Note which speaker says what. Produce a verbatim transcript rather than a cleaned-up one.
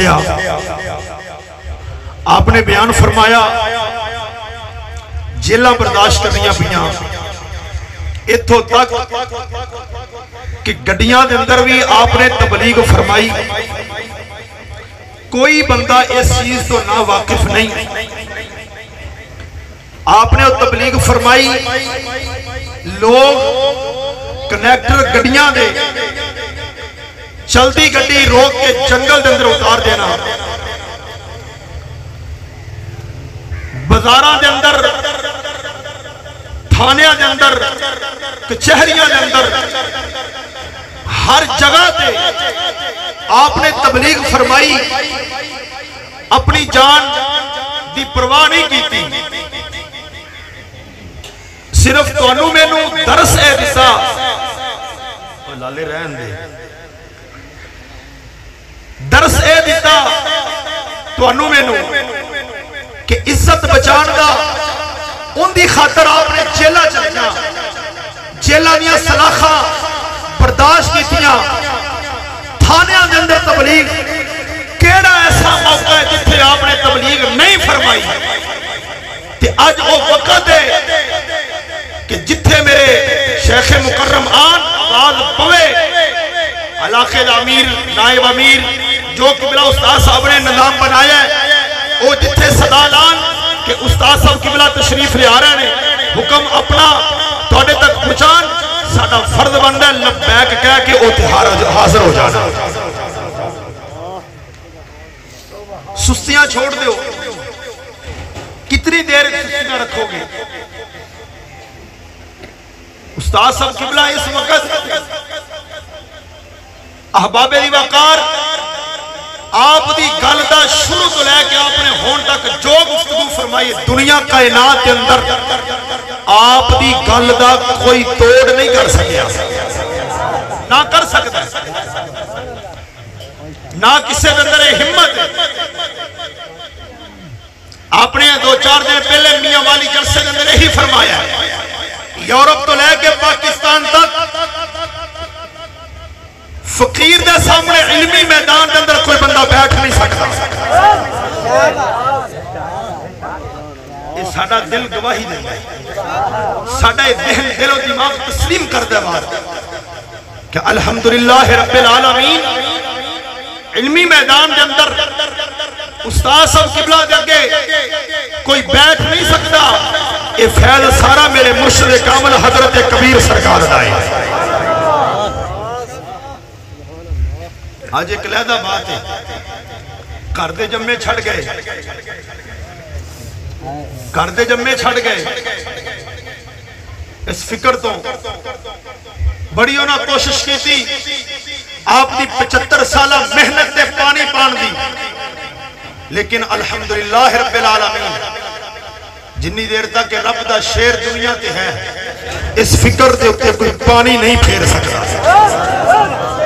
Speaker 1: मिलिया। आपने बयान फरमाया जेलां बर्दाश्त करनियां पियां, इत्थों तक कि गड्डियां दे अंदर भी आपने तबलीग फरमाई। कोई बंदा इस चीज तो ना वाकिफ नहीं, आपने वो तबलीग फरमाई। लोग कनेक्टर गड्डियां दे चलती गड्डी रोक के जंगल के अंदर उतार देना, बाजारां दे अंदर, थानियां दे अंदर, कचहरियां दे अंदर, हर जगह पे आपने तबलीग फरमाई। अपनी जान की परवाह नहीं की, सिर्फ तुहानू मैनू दरस है दिता। लाले रहन दे, दरस ए दिता तुहानू मैनू कि इज्जत बचाण दा, उनकी खातर आपने जेला चलिया, जेलों दी सलाखा बर्दाश्त कीतियां, थानियां दे अंदर तबलीग। केड़ा ऐसा मौका है जिथे आपने तबलीग नहीं फरमाई? ते अज वो वक्त है कि जिथे मेरे शेख मुकर्रम आन आवाज पवे, इलाके का अमीर, नायब अमीर, जो किबला उस्ताद साहब ने निजाम बनाया है, वो जिथे सदा लान कि उस्ताद साहब किबला तशरीफ ले आ रहे हैं, हुक्म अपना तुहाडे तक पहुंचान, साडा फर्ज बनता है लबैक कह के उत्थे हाजिर हो जाना। सुस्तियां छोड़ दो, कितनी देर सुस्तियां रखोगे? उस्ताद साहब किबला इस वक्त अहबाबे दी वकार आप दी गल दा शुरू तो लैके आपने होने तक जो गुफ्तगू फरमाई, दुनिया कायनात के अंदर आप दी गल दा कोई तोड़ नहीं कर सकिया, ना कर सकता, ना किसी के अंदर हिम्मत। आपने दो चार दिन पहले मियां वाली जलसे के अंदर यही फरमाया, यूरोप तो लेके पाकिस्तान तक फकीर के सामने इल्मी मैदान के अंदर कोई बंदा बैठ नहीं सकता। ये साडा दिल गवाही देता है, साडा दिल दिलो दिमाग तस्लीम कर दे बात कि अल्हम्दुलिल्लाह रब्बिल आलमीन। इल्मी मैदान के अंदर उस्ताद साहब किबला के अगे कोई बैठ नहीं सकता। ये फैज़ सारा मेरे मुर्शिद कामिल हजरत कबीर सरकार का है। आज एक लहदा बात है, घर दे जम्मे छड़ गए, घर दे जम्मे छड़ गए। इस फिक्र तो बड़ी उन्हें कोशिश की थी, आपकी पचहत्तर साल मेहनत से पानी पान दी, लेकिन अल्हम्दुलिल्लाह रब्बिल आलमीन जिन्नी देर तक रब दा शेर दुनिया ते है, इस फिक्र के उत्ते कोई पानी नहीं फेर सकता।